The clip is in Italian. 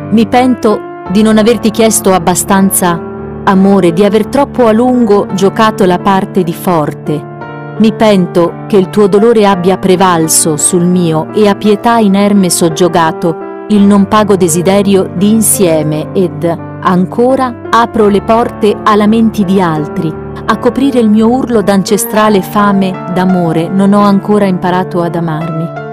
Mi pento di non averti chiesto abbastanza amore, di aver troppo a lungo giocato la parte di forte. Mi pento che il tuo dolore abbia prevalso sul mio e a pietà inerme soggiogato il non pago desiderio di insieme ed, ancora, apro le porte a lamenti di altri, a coprire il mio urlo d'ancestrale fame d'amore, non ho ancora imparato ad amarmi.